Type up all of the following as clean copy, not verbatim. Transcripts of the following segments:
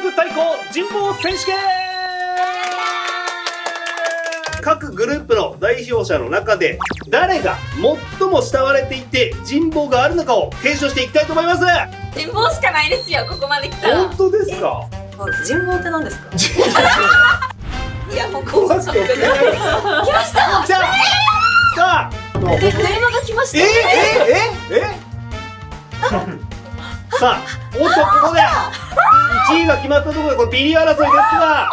プ対抗人望選手権。各グループの代表者の中で誰が最も慕われていて人望があるのかを検証していきたいと思います。 人望しかないですよ、ここまで来たら。 本当ですか？ 人望って何ですか？ いや、もうこうしか来ました。 さあ、 電話が来ました。 さあ、おっと、ここで1位が決まったところでこれビリ争いですが、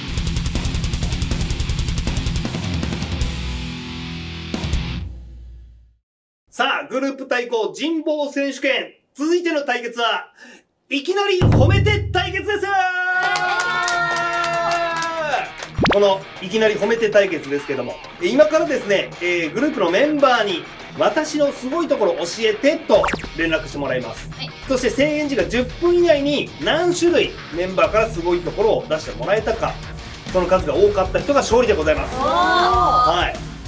さあ、グループ対抗人望選手権、続いての対決はいきなり褒めて対決です。このいきなり褒めて対決ですけども、今からですね、グループのメンバーに私のすごいところ教えてと連絡してもらいます。はい、そして制限時間10分以内に何種類メンバーからすごいところを出してもらえたか、その数が多かった人が勝利でございます。はい、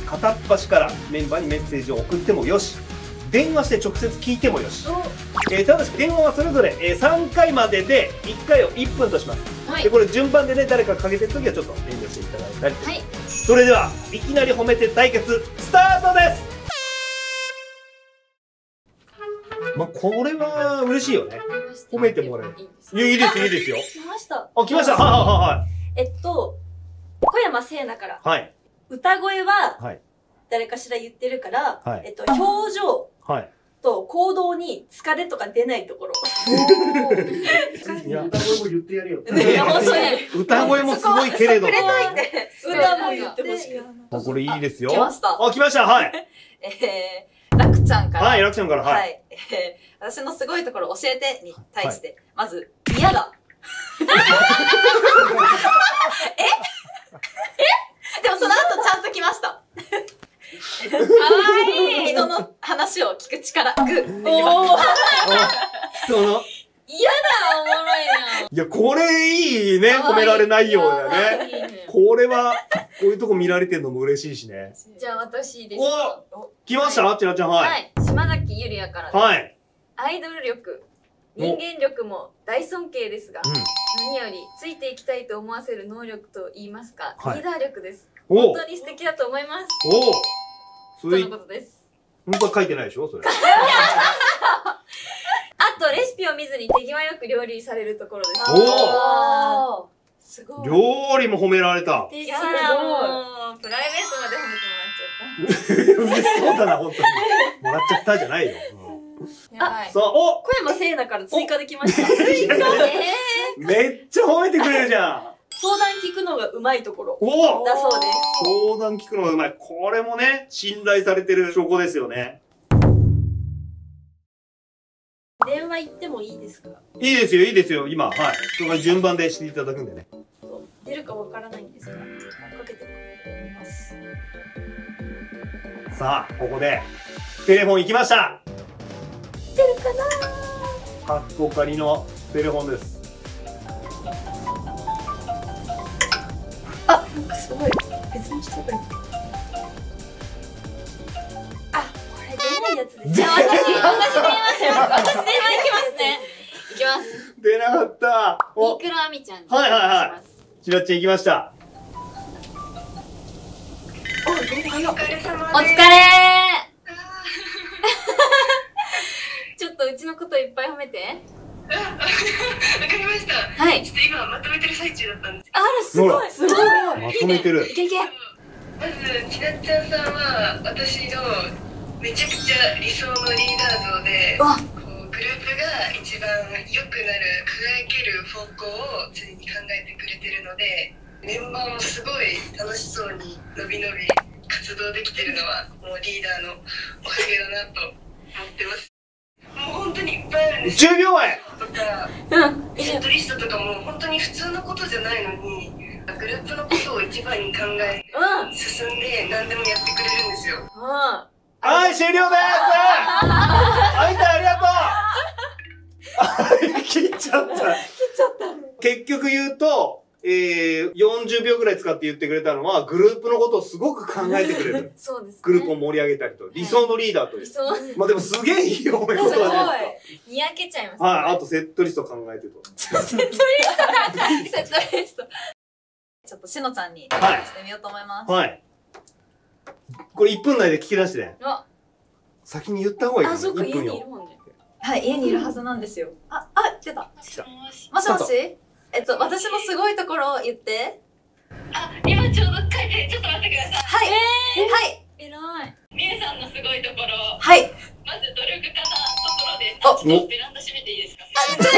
片っ端からメンバーにメッセージを送ってもよし、電話して直接聞いてもよし、ただし電話はそれぞれ、3回までで1回を1分とします。はい、でこれ順番でね、誰かかけてるときはちょっと遠慮していただいたり、はい、それではいきなり褒めて対決スタートです。まあこれは嬉しいよね。褒めてもらえる。いや、いいですいいですよ。 来ました。 あ、来ました。はい。 小山聖奈から。はい。歌声は誰かしら言ってるから、はい、表情。はい。と行動に疲れとか出ないところ。 いや、歌声も言ってやるよ。歌声もすごいけれど。 歌も言ってほしい。 これいいですよ。 来ました。 あ、来ました。はい。 ラクちゃんから。 はい、ラクちゃんから。 はい。私のすごいところ教えてに対して、まず、嫌だ。でもその後ちゃんと来ました。かわいい。人の話を聞く力、グッ。人の。嫌だ、おもろいな。 いや、これいいね。褒められないようだね。これは、こういうとこ見られてるのも嬉しいしね。 じゃあ私です。 お、来ましたちなちゃん、はい。 はい。島崎ゆりやからです。はい。アイドル力、人間力も大尊敬ですが、何よりついていきたいと思わせる能力と言いますか、リーダー力です。本当に素敵だと思います。そのことです。 本当は書いてないでしょそれ。あと、レシピを見ずに手際よく料理されるところです。すごい。 料理も褒められた。 いやもう、プライベートまで褒めてもらっちゃった。 嬉しそうだな、本当に。もらっちゃったじゃないよ。 あ、そう、小山聖奈から追加できました。追加めっちゃ褒めてくれるじゃん。 相談聞くのがうまいところ。だそうです。 相談聞くのがうまい。これもね、信頼されてる証拠ですよね。 電話行ってもいいですか？ いいですよ、いいですよ。今、はい。それ順番でしていただくんでね。 出るかわからないんですが、かけてもらいます。 さあ、ここで、テレフォン行きました。 出るかな？ カッコ仮のテレフォンです。 あ、なんかすごい。別にしてくれ。あ、これ出ないやつです。じゃあ私電話します。私電話行きますね。行きます。 出なかった。 飯倉亜美ちゃんに。 はいはいはい。ちらっちゃん行きました。 お疲れ様です。お疲れちょっとうちのこといっぱい褒めて。 わかりました。 はい。 ちょっと今まとめてる最中だったんです。 あら、すごい。すごい。 まとめてる。 いけいけ。 まず、ちなっちゃんさんは、私のめちゃくちゃ理想のリーダー像で、こうグループが一番良くなる、輝ける方向を常に考えてくれてるので、メンバーもすごい楽しそうにのびのび活動できてるのは、もうリーダーのおかげだなと思ってます。もう本当にいっぱいあるんですよ。 10秒前とか、セットリストとかも本当に普通のことじゃないのに、グループのことを一番に考えて、進んで何でもやってくれるんですよ。 はい、終了です。あいたありがとう。切っちゃった。 切っちゃった。 結局言うと、 40秒ぐらい使って言ってくれたのは、グループのことをすごく考えてくれる。 そうですね。 グループを盛り上げたりと、理想のリーダーという。 理想。 まあでもすげえいいお言葉ですか。 にやけちゃいます。 はい、あとセットリスト考えてと。 セットリスト。 ちょっとしのちゃんにしてみようと思います。 はい。これ1分内で聞き出してね。先に言った方がいいあ、そうか、 1 家分よ。 にいるもんね。 はい、家にいるはずなんですよ。出た。 来た。 もしもし私のすごいところを言って。 今ちょうど書いて、ちょっと待ってください。 はい。はい。 偉い。 みゆさんのすごいところ。 はい。 まず努力家なところです。ちょっとベランダ閉めていいですか？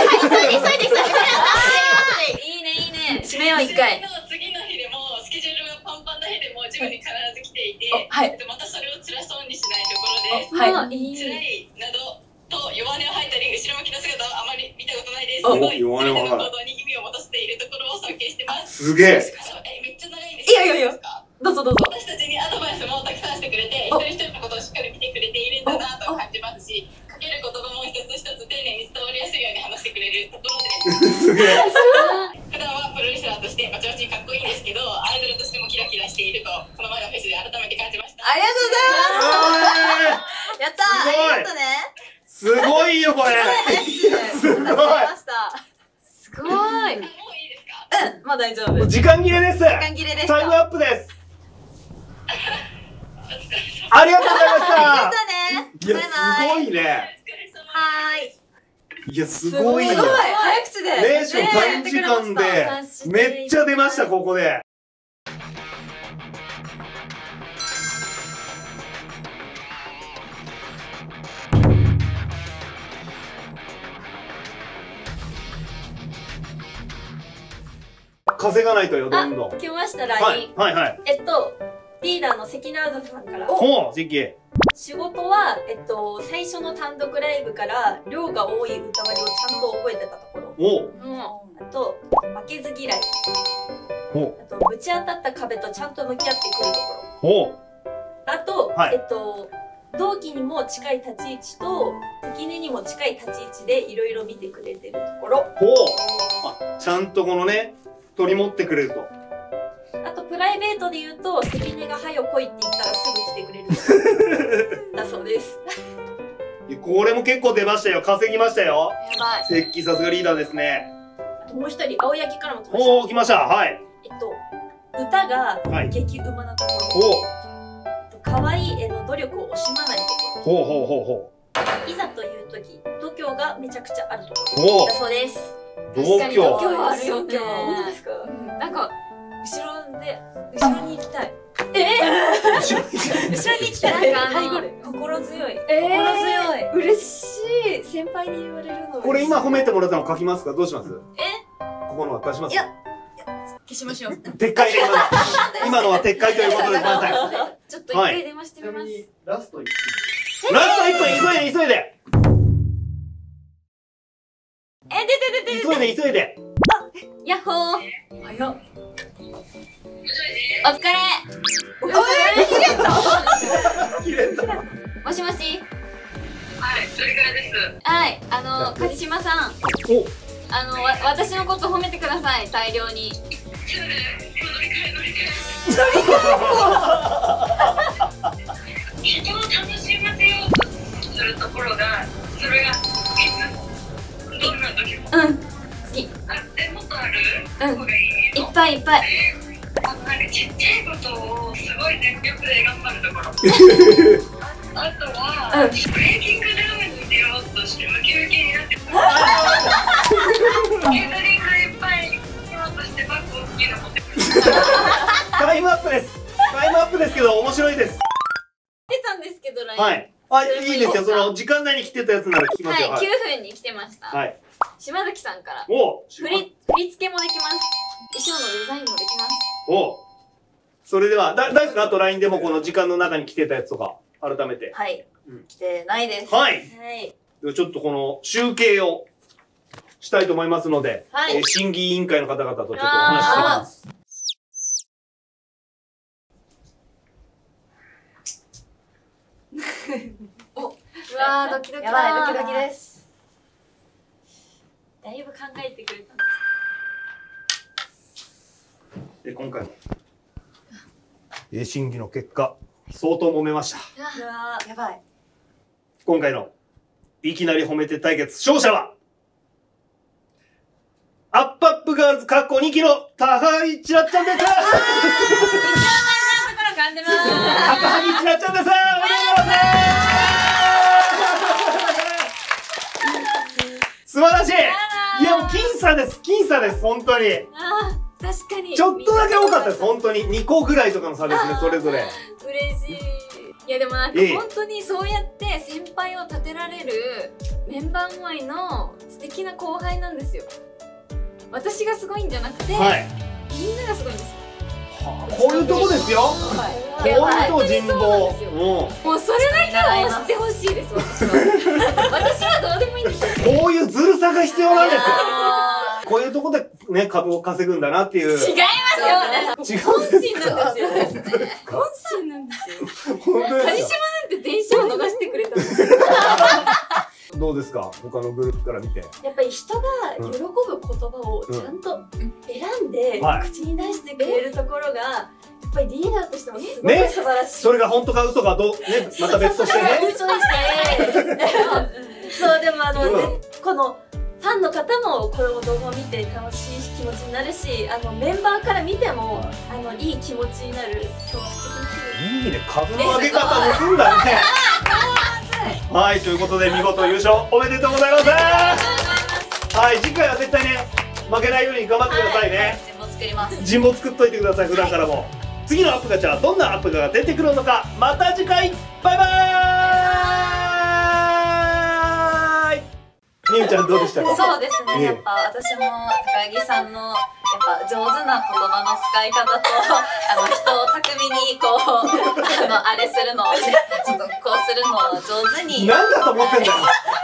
いいね、いいね。閉めよう、一回。 次の日でも、スケジュールがパンパンな日でも、ジムに必ず来ていて、またそれを辛そうにしないところです。 はい。 辛いなどと弱音を吐いたり、後ろ向きの姿をあまり見たことないです。すごい、全ての行動に意味を持たせているところを尊敬してます。 すげえ。 めっちゃ長いんですけど。 いや。どうぞどうぞ。 私たちにアドバイスもたくさんしてくれて、一人一人のことをしっかり見てくれているんだなと感じますし、かける言葉も一つ一つ丁寧に伝わりやすいように話してくれるところです。 すげえ。 普段はプロレスラーとしてバチバチかっこいいですけど、アイドルとしてもキラキラしていると、この前のフェスで改めて感じました。 ありがとうございます。やったー。ありがとうね。 すごいよ、これ。すごい。 すごい。 もういいですか？ うん、まあ大丈夫。 時間切れです。 時間切れです。 タイムアップです。ありがとうございました。 ありがとうね。 いや、すごいね。 はーい。 いや、すごいよ。 すごい。早口で。 レーション短時間で、めっちゃ出ました、ここで。稼がないとよ、どんどん。 来ました、LINE。 はい。 リーダーの関直人さんから。 ほう、関。 仕事は、最初の単独ライブから量が多い歌割りをちゃんと覚えてたところ。あと、負けず嫌い。あと、ぶち当たった壁とちゃんと向き合ってくるところ。あと、同期にも近い立ち位置と、関根にも近い立ち位置でいろいろ見てくれてるところ。 ほう。ちゃんとこのね、取り持ってくれると。 あと、プライベートで言うと、関根がはよ来いって言ったらすぐ来てくれる。だそうです。 これも結構出ましたよ。稼ぎましたよ。 やばい。 関木さすがリーダーですね。 あともう一人、青柳からも来ました。 おー、来ました。はい。 歌が激うまなところ。可愛い絵の努力を惜しまないところ。 ほう。 いざという時、度胸がめちゃくちゃあるところ。だそうです。 度胸あるよ、今日。本当ですか？なんか、後ろに行きたい。後ろに行きたい。なんか心強い。心強い。 嬉しい。先輩に言われるの。 これ今褒めてもらったの書きますか？どうします？ここのは出します？ いや、消しましょう。 撤回で今のは撤回ということでごめんなさい。 ちょっと一回電話してみます。 ラスト1分急いで急いでヤッホー。早っ。お疲れ。 切れた。 もしもし。 はい、それからです。 はい、梶島さん。私のこと褒めてください、大量に。 乗り換え。人を楽しませようとするところが、それがいつどんな時も。 好き。 もっとある方がいい。 いっぱい。 ちっちゃいことをすごい全力で頑張るところ。あとは、ブレーキングダウンに出ようとしてムキムキになってケータリングいっぱい取ろうとしてバッグ大きいの持ってくる。 タイムアップですけど面白いです。 出たんですけど、LINE。 はい。いいですよ。その時間内に来てたやつなら聞きますよ。 はい、9分に来てました。島崎さんから。振り付けもできます。衣装のデザインもできます。 それでは、大丈夫ですか？あと LINE でもこの時間の中に来てたやつとか、改めて。 はい。来てないです。 はい。ちょっとこの集計をしたいと思いますので、審議委員会の方々とちょっとお話ししていきます。 うわー、ドキドキだ。 やばい、ドキドキです。 だいぶ考えてくれたんで今回も審議の結果相当揉めました。 やばい。 今回のいきなり褒めて対決勝者はアップアップガールズ2期の高木千奈ちゃんです。 感じます。 高木千奈ちゃんです。おめでとうございます。素晴らしい。いやもう僅差です。僅差です。本当に。 確かに。 ちょっとだけ多かったです。本当に2個ぐらいとかの差ですね。それぞれ。 嬉しい。いやでもなんか本当にそうやって先輩を立てられるメンバー思いの素敵な後輩なんですよ。私がすごいんじゃなくて、はい、みんながすごいんですよ。 こういうとこですよ。こういうとこ人望。 もうそれだけを知ってほしいです。私は。私はどうでもいいんですよ。 こういうずるさが必要なんですよ。こういうとこでね株を稼ぐんだなっていう。 違いますよ。 違うんですか。本心なんですよ。本心なんですよ。カリシマなんて電車を逃してくれたんですよ。 どうですか他のグループから見て。 やっぱり人が喜ぶ言葉をちゃんと選んで口に出してくれるところがやっぱりリーダーとしてもすごく素晴らしい。 それが本当か嘘かどうねまた別としてね。 嘘でそうでもこのファンの方もこの動画を見て楽しい気持ちになるしメンバーから見てもいい気持ちになる今日は素敵な日です。 いいね株の上げ方盗んだね。はい、ということで見事優勝おめでとうございます。はい、次回は絶対ね負けないように頑張ってくださいね。 陣も作ります。 陣も作っといてください。普段からも。次のアップガチャはどんなアップが出てくるのか、また次回バイバーイ。みゆちゃんどうでしたか？ そうですね、やっぱ私も高木さんのやっぱ上手な言葉の使い方と人を巧みにこうあれするのちょっとこうするのを上手になんだと思ってんだよ。